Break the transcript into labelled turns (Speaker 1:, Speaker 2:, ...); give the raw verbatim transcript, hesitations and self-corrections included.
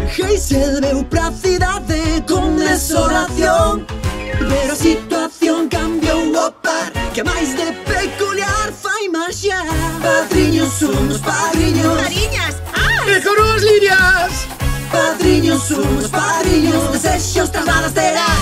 Speaker 1: Hei se veu pra cidade con desolación, pero a situación cambiou o par, que máis de peculiar fai marxar. Padriños somos padriños,
Speaker 2: Mariñas, ai!
Speaker 3: ¡E con as líneas!
Speaker 1: padriños somos padriños, desexos trasladas terás.